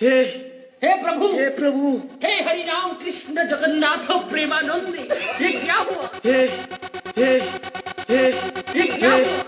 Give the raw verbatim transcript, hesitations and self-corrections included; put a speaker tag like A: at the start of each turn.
A: हे
B: हे प्रभु,
A: हे प्रभु,
B: हे हरि राम कृष्ण जगन्नाथ प्रेमानंद, ये क्या हुआ?
A: हे हे हे
B: ये क्या हुआ?